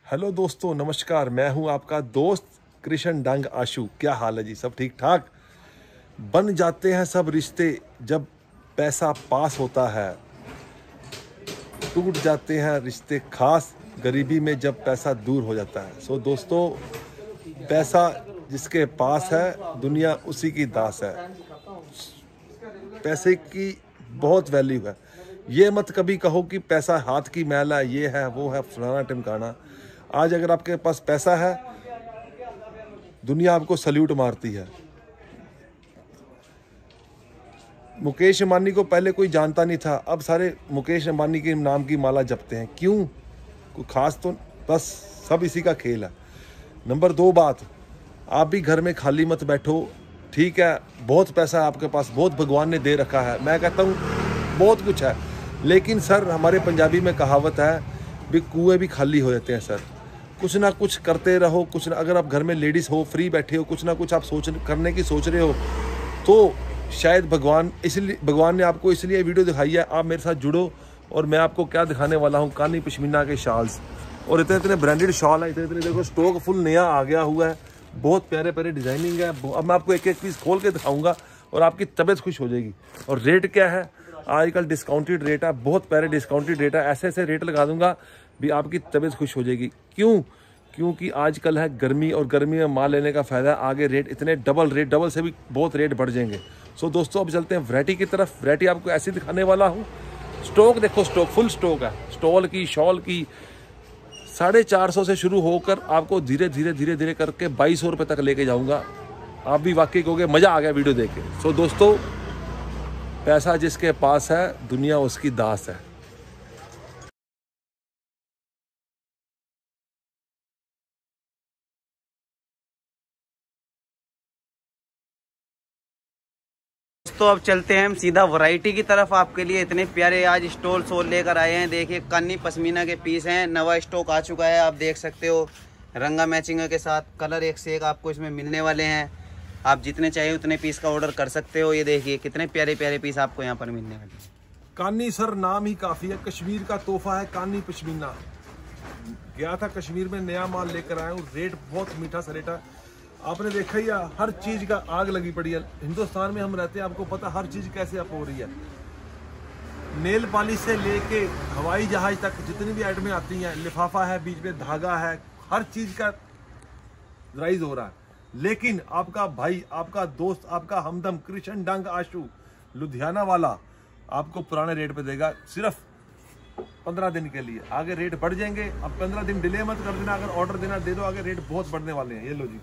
Hello दोस्तों, नमस्कार। मैं हूं आपका दोस्त कृष्ण डंग आशु। क्या हाल है जी? सब ठीक ठाक? बन जाते हैं सब रिश्ते जब पैसा पास होता है, टूट जाते हैं रिश्ते खास गरीबी में जब पैसा दूर हो जाता है। सो दोस्तों, पैसा जिसके पास है दुनिया उसी की दास है। पैसे की बहुत वैल्यू है। ये मत कभी कहो कि पैसा हाथ की मैल है, ये है वो है, फलाना टिमकाना। आज अगर आपके पास पैसा है, दुनिया आपको सल्यूट मारती है। मुकेश अंबानी को पहले कोई जानता नहीं था, अब सारे मुकेश अंबानी के नाम की माला जपते हैं। क्यों? कोई खास तो बस सब इसी का खेल है। नंबर 2 बात, आप भी घर में खाली मत बैठो। ठीक है, बहुत पैसा है आपके पास, बहुत भगवान ने दे रखा है। मैं कहता हूँ बहुत कुछ है, लेकिन सर हमारे पंजाबी में कहावत है भी कुएं भी खाली हो जाते हैं। सर कुछ ना कुछ करते रहो। कुछ ना, अगर आप घर में लेडीज़ हो, फ्री बैठे हो, कुछ ना कुछ आप करने की सोच रहे हो, तो शायद भगवान ने आपको इसलिए वीडियो दिखाई है। आप मेरे साथ जुड़ो और मैं आपको क्या दिखाने वाला हूँ, कानी पश्मीना के शॉल्स। और इतने इतने ब्रांडेड शॉल है, इतने इतने, देखो स्टॉक फुल नया आ गया हुआ है। बहुत प्यारे प्यारे डिजाइनिंग है। अब मैं आपको एक एक पीस खोल के दिखाऊंगा और आपकी तबीयत खुश हो जाएगी। और रेट क्या है? आजकल डिस्काउंटेड रेट है, बहुत प्यारे डिस्काउंटेड रेट है। ऐसे ऐसे रेट लगा दूंगा भी आपकी तबीयत खुश हो जाएगी। क्यों? क्योंकि आजकल है गर्मी, और गर्मी में माल लेने का फ़ायदा है। आगे रेट इतने डबल से भी बहुत रेट बढ़ जाएंगे। सो दोस्तों, अब चलते हैं वैरायटी की तरफ। वैरायटी आपको ऐसी दिखाने वाला हूँ। स्टॉक देखो, स्टॉक फुल स्टॉक है। स्टॉल की, शॉल की 450 से शुरू होकर आपको धीरे धीरे करके 2200 रुपये तक लेके जाऊंगा। आप भी वाकई कहोगे मज़ा आ गया वीडियो देख के। सो दोस्तों, पैसा जिसके पास है दुनिया उसकी दास है। तो अब चलते हैं हम सीधा वैरायटी की तरफ। आपके लिए इतने प्यारे आज स्टॉल शॉल लेकर आए हैं। देखिए, कानी पश्मीना के पीस हैं, नवा स्टॉक आ चुका है। आप देख सकते हो रंगा मैचिंग के साथ कलर एक से एक आपको इसमें मिलने वाले हैं। आप जितने चाहिए उतने पीस का ऑर्डर कर सकते हो। ये देखिए कितने प्यारे प्यारे पीस आपको यहाँ पर मिलने वाले हैं। कानी सर नाम ही काफ़ी है, कश्मीर का तोहफा है कानी पश्मीना। गया था कश्मीर में, नया माल लेकर आया हूँ। रेट बहुत मीठा सा रेट है। आपने देखा ही है, हर चीज़ का आग लगी पड़ी है। हिंदुस्तान में हम रहते हैं, आपको पता हर चीज़ कैसे अप हो रही है। नेल पॉलिश से लेके हवाई जहाज तक जितनी भी आइटमें आती हैं, लिफाफा है, बीच में धागा है, हर चीज़ का राइज हो रहा है। लेकिन आपका भाई, आपका दोस्त, आपका हमदम कृष्ण डंग आशु लुधियाना वाला आपको पुराने रेट पे देगा, सिर्फ 15 दिन के लिए। आगे रेट बढ़ जाएंगे। अब 15 दिन डिले मत कर देना। अगर ऑर्डर देना दे दो, आगे रेट बहुत बढ़ने वाले हैं। ये लो जी,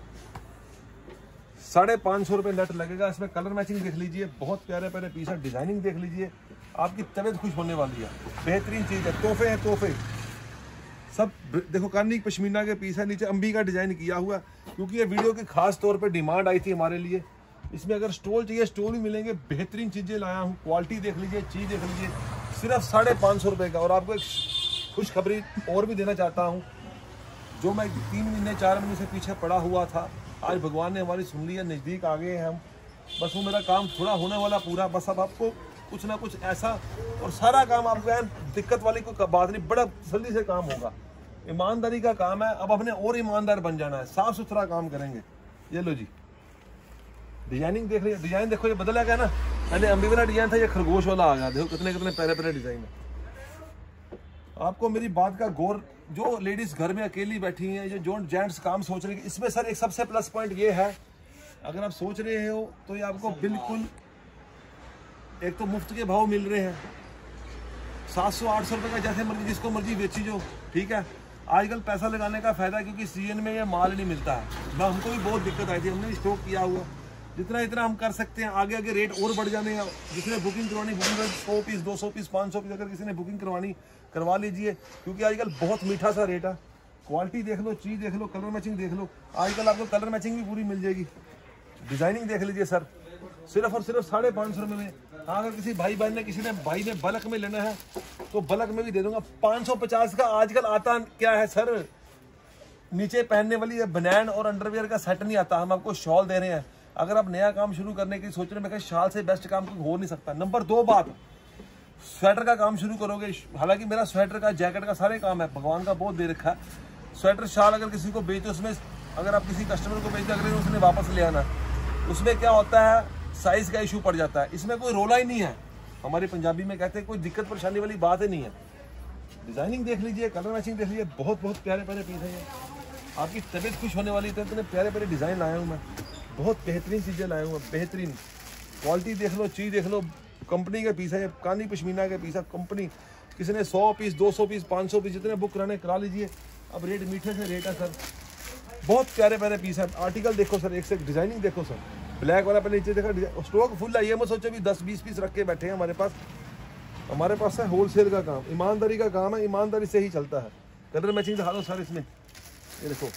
550 रुपये नेट लगेगा। इसमें कलर मैचिंग देख लीजिए, बहुत प्यारे प्यारे पीस है। डिजाइनिंग देख लीजिए, आपकी तबीयत खुश होने वाली है। बेहतरीन चीज़ है। तोहफे हैं, तोहफे सब। देखो, कानी पश्मीना के पीस है, नीचे अंबी का डिजाइन किया हुआ, क्योंकि ये वीडियो की खास तौर पे डिमांड आई थी हमारे लिए। इसमें अगर स्टॉल चाहिए, स्टॉल भी मिलेंगे। बेहतरीन चीज़ें लाया हूँ। क्वालिटी देख लीजिए, चीज़ देख लीजिए, सिर्फ 550 रुपये का। और आपको एक खुशखबरी और भी देना चाहता हूँ। जो मैं 3 महीने 4 महीने से पीछे पड़ा हुआ था, आज भगवान ने हमारी सुन ली है। नज़दीक आ गए हैं हम। बस वो मेरा काम थोड़ा होने वाला पूरा। बस अब आपको कुछ ना कुछ ऐसा, और सारा काम आपको दिक्कत वाली कोई बात नहीं, बड़ा जल्दी से काम होगा। ईमानदारी का काम है। अब अपने और ईमानदार बन जाना है, साफ सुथरा काम करेंगे। ये लो जी, डिजाइनिंग देख लीजिए। डिजाइन देखो, ये बदला गया ना। मैंने अंबी वाला डिजाइन था, ये खरगोश वाला आ गया। देखो कितने कितने प्यारे प्यारे डिजाइन है। आपको मेरी बात का गौर, जो लेडीज घर में अकेली बैठी हैं, जो जेंट्स काम सोच रहे हैं, इसमें सर एक सबसे प्लस पॉइंट ये है, अगर आप सोच रहे हो तो ये आपको बिल्कुल एक तो मुफ्त के भाव मिल रहे हैं। 700-800 रुपये का जैसे मर्जी, जिसको मर्जी बेची जो। ठीक है, आजकल पैसा लगाने का फायदा है, क्योंकि सीजन में ये माल नहीं मिलता है। हमको भी बहुत दिक्कत आई थी, हमने स्टॉक किया हुआ। जितना इतना हम कर सकते हैं। आगे आगे रेट और बढ़ जाने हैं। जिसने बुकिंग करवानी, बुकिंग 100 पीस, 200 पीस, 500 पीस, अगर किसी ने बुकिंग करवानी करवा लीजिए, क्योंकि आजकल बहुत मीठा सा रेट है। क्वालिटी देख लो, चीज़ देख लो, कलर मैचिंग देख लो। आजकल आपको कलर मैचिंग भी पूरी मिल जाएगी। डिजाइनिंग देख लीजिए सर, सिर्फ और सिर्फ 550 रुपये में। हाँ, अगर किसी भाई बहन ने, किसी ने भाई ने बल्क में लेना है तो बल्क में भी दे दूंगा। 550 का आजकल आता क्या है सर, नीचे पहनने वाली बनैन और अंडरवियर का सेट नहीं आता। हम आपको शॉल दे रहे हैं। अगर आप नया काम शुरू करने की सोच रहे हैं, मैं शाल से बेस्ट काम कोई हो नहीं सकता। नंबर 2 बात, स्वेटर का काम शुरू करोगे। हालांकि मेरा स्वेटर का, जैकेट का सारे काम है, भगवान का बहुत दे रखा है। स्वेटर शाल अगर किसी को बेचते, उसमें अगर आप किसी कस्टमर को बेचते, अगर उसने वापस ले आना, उसमें क्या होता है, साइज का इशू पड़ जाता है। इसमें कोई रोला ही नहीं है, हमारे पंजाबी में कहते हैं कोई दिक्कत परेशानी वाली बात ही नहीं है। डिजाइनिंग देख लीजिए, कलर मैचिंग देख लीजिए, बहुत बहुत प्यारे प्यारे पीस है ये, आपकी तबीयत खुश होने वाली। इतने प्यारे प्यारे डिज़ाइन लाया हूँ मैं, बहुत बेहतरीन चीज़ें लाया हूँ, बेहतरीन क्वालिटी देख लो, चीज़ देख लो, कंपनी के पीस है ये, कानी पश्मीना के पीस है कंपनी। किसी ने 100 पीस 200 पीस 500 पीस जितने बुक कराने करा लीजिए। अब रेट मीठे से रेट है सर, बहुत प्यारे प्यारे पीस है। आर्टिकल देखो सर, एक से एक डिजाइनिंग देखो सर, ब्लैक वाला पहले नीचे देखा, स्टॉक फुल है। ये मत सोचो भी 10-20 पीस रख के बैठे हैं हमारे पास। हमारे पास है होलसेल का काम, ईमानदारी का काम है, ईमानदारी से ही चलता है। कलर मैचिंग दिखा दो सर इसमें, ये देखो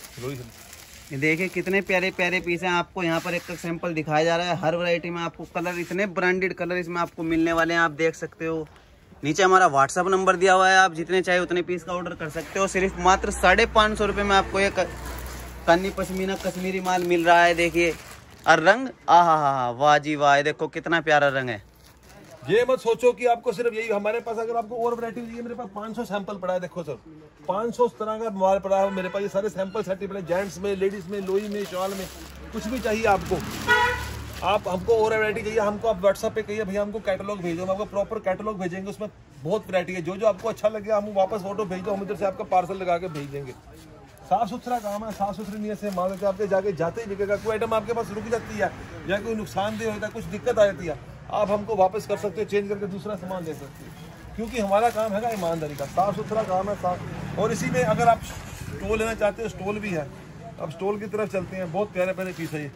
ये देखिए कितने प्यारे प्यारे पीस हैं। आपको यहाँ पर एक सैंपल दिखाया जा रहा है। हर वैरायटी में आपको कलर, इतने ब्रांडेड कलर इसमें आपको मिलने वाले हैं, आप देख सकते हो। नीचे हमारा व्हाट्सअप नंबर दिया हुआ है, आप जितने चाहे उतने पीस का ऑर्डर कर सकते हो। सिर्फ मात्र 550 रुपये में आपको एक कानी पश्मीना कश्मीरी माल मिल रहा है। देखिए और रंग, आहा वाह जी वाह, देखो कितना प्यारा रंग है। ये मत सोचो कि आपको सिर्फ यही, हमारे पास अगर आपको और वैरायटी चाहिए, मेरे पास 500 सैंपल पड़ा है। देखो सर 500 तरह का माल पड़ा है मेरे पास, ये सारे सैंपल सेट पड़े, जेंट्स में, लेडीज में, लोई में, शॉल में, कुछ भी चाहिए आपको। आप हमको और वैरायटी चाहिए, हमको आप व्हाट्सएप पे कहिए भैया हमको कैटलॉग भेजो, हम आपको प्रॉपर कैटलॉग भेजेंगे। उसमें बहुत वैरायटी है, जो जो आपको अच्छा लगे हम वापस फोटो भेज दो, हम इधर से आपका पार्सल लगा के भेज देंगे। साफ सुथरा काम है, साफ सुथरी नीयत से माल आपके जाके जाते ही बिकेगा। कोई आइटम आपके पास रुक जाती है या कोई नुकसानदेह होता है, कुछ दिक्कत आ जाती है, आप हमको वापस कर सकते हो, चेंज करके दूसरा सामान दे सकते हो, क्योंकि हमारा काम है ईमानदारी का, साफ सुथरा काम है साफ। और इसी में अगर आप स्टॉल लेना चाहते हो, स्टॉल भी है। अब स्टॉल की तरफ चलते हैं, बहुत प्यारे प्यारे पीस है ये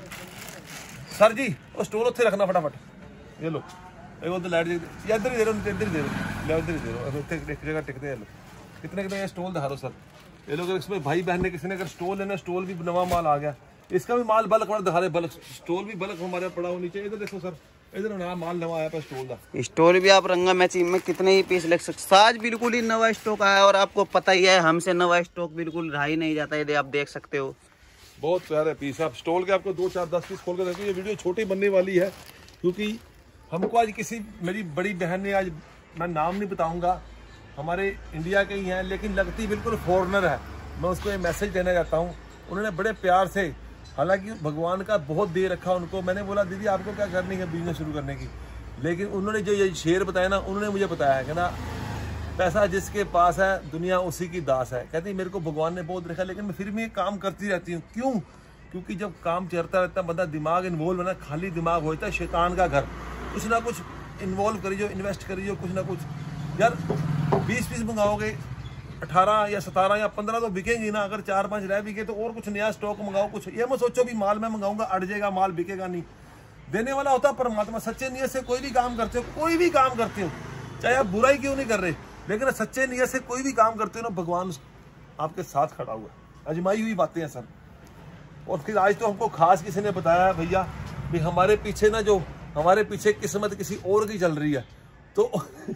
सर जी। और स्टॉल उत्थे रखना फटाफट, ये लो एक उधर लाइट या इधर ही दे रहे हो, इधर ही दे रहे हो, इधर ही दे रहे हो, एक जगह टिकते हैं। कितने कितने स्टॉल दिखा रहे हो सर, ये लोग इसमें भाई बहन ने किसी ने अगर स्टॉल लेना, स्टॉल भी नवा माल आ गया, इसका भी माल बल्क दिखा रहे, बल्क स्टॉल भी बल्क हमारे पड़ा हो नीचे। इधर देखो सर, इधर नया माल नवा आया स्टॉल का। स्टोर भी आप रंगा मैचिंग में कितने ही पीस ले सकते, साज बिल्कुल ही नवा स्टॉक आया है। और आपको पता ही है हमसे नवा स्टॉक बिल्कुल रहा ही नहीं जाता है, ये आप देख सकते हो। बहुत प्यारे पीस है, स्टॉल के आपको 2 4 10 पीस खोल कर देखो। ये वीडियो छोटी बनने वाली है क्योंकि हमको आज किसी मेरी बड़ी बहन ने, आज मैं नाम नहीं बताऊंगा, हमारे इंडिया के ही हैं लेकिन लगती बिल्कुल फॉरेनर है, मैं उसको ये मैसेज देना चाहता हूँ। उन्होंने बड़े प्यार से, हालांकि भगवान का बहुत दे रखा उनको, मैंने बोला दीदी आपको क्या करनी है बिजनेस शुरू करने की, लेकिन उन्होंने जो ये शेर बताया ना, उन्होंने मुझे बताया है कि ना पैसा जिसके पास है दुनिया उसी की दास है। कहती मेरे को भगवान ने बहुत रखा लेकिन मैं फिर भी काम करती रहती हूँ। क्यों? क्योंकि जब काम चलता रहता है बंदा दिमाग इन्वॉल्व है ना, खाली दिमाग होता है शैतान का घर, कुछ ना कुछ इन्वॉल्व करिए, इन्वेस्ट करिए कुछ ना कुछ। यार 20 पीस मंगाओगे, 18 या 17 या 15 तो बिकेंगी ना, अगर 4-5 रह बिके तो और कुछ नया स्टॉक मंगाओ। कुछ ये मत सोचो भी माल मैं मंगाऊंगा अट जाएगा, माल बिकेगा नहीं। देने वाला होता है परमात्मा। सच्चे नियत से कोई भी काम करते हो, कोई भी काम करते हो, चाहे आप बुराई क्यों नहीं कर रहे, लेकिन सच्चे नियत से कोई भी काम करते हो ना, भगवान आपके साथ खड़ा हुआ है। अजमाई हुई बातें हैं सर। और फिर आज तो हमको खास किसी ने बताया है भैया भी हमारे पीछे ना, जो हमारे पीछे किस्मत किसी और की चल रही है, तो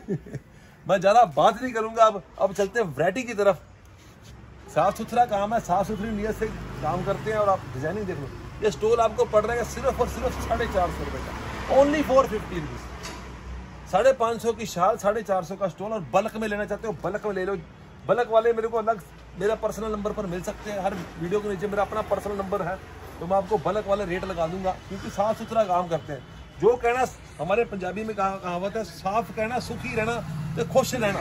मैं ज़्यादा बात नहीं करूंगा। अब चलते हैं वैरायटी की तरफ। साफ सुथरा काम है, साफ सुथरी नियत से काम करते हैं। और आप डिजाइनिंग देख लो, ये स्टॉल आपको पड़ रहा है सिर्फ और सिर्फ 450 रुपये का, ओनली 450 रुपीज़। 550 की शाल, 450 का स्टॉल। और बल्क में लेना चाहते हो बल्क में ले लो। बल्क वाले मेरे को अलग मेरा पर्सनल नंबर पर मिल सकते हैं, हर वीडियो के नीचे मेरा अपना पर्सनल नंबर है, तो मैं आपको बल्क वाले रेट लगा दूंगा, क्योंकि साफ सुथरा काम करते हैं। जो कहना हमारे पंजाबी में कहावत है, साफ कहना सुखी रहना तो खुश रहना।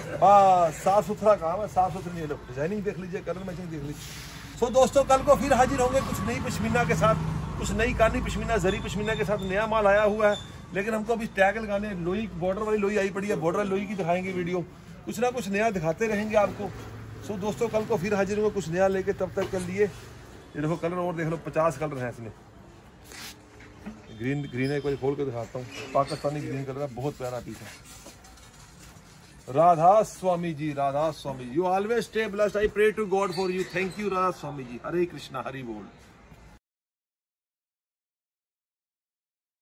बस साफ सुथरा काम है, साफ सुथरी नहीं लो। डिजाइनिंग देख लीजिए, कलर मैचिंग देख लीजिए। सो दोस्तों कल को फिर हाजिर होंगे कुछ नई पश्मीना के साथ, कुछ नई कानी पश्मीना, जरी पश्मीना के साथ। नया माल आया हुआ है, लेकिन हमको अभी टैग लगाने, लोई बॉर्डर वाली लोई आई पड़ी है, बॉर्डर वाली लोई की दिखाएंगे वीडियो, कुछ ना कुछ नया दिखाते रहेंगे आपको। सो दोस्तों कल को फिर हाजिर होंगे कुछ नया लेके, तब तक के लिए ये देखो कलर और देख लो, 50 कलर हैं इसमें। ग्रीन है, कोई खोल के दिखाता हूँ, पाकिस्तानी ग्रीन कलर है, बहुत प्यारा पीस है। Radha Swami ji, Radha Swami, you always stay blessed, I pray to God for you, thank you Radha Swami ji, Hare Krishna, Hari बोल।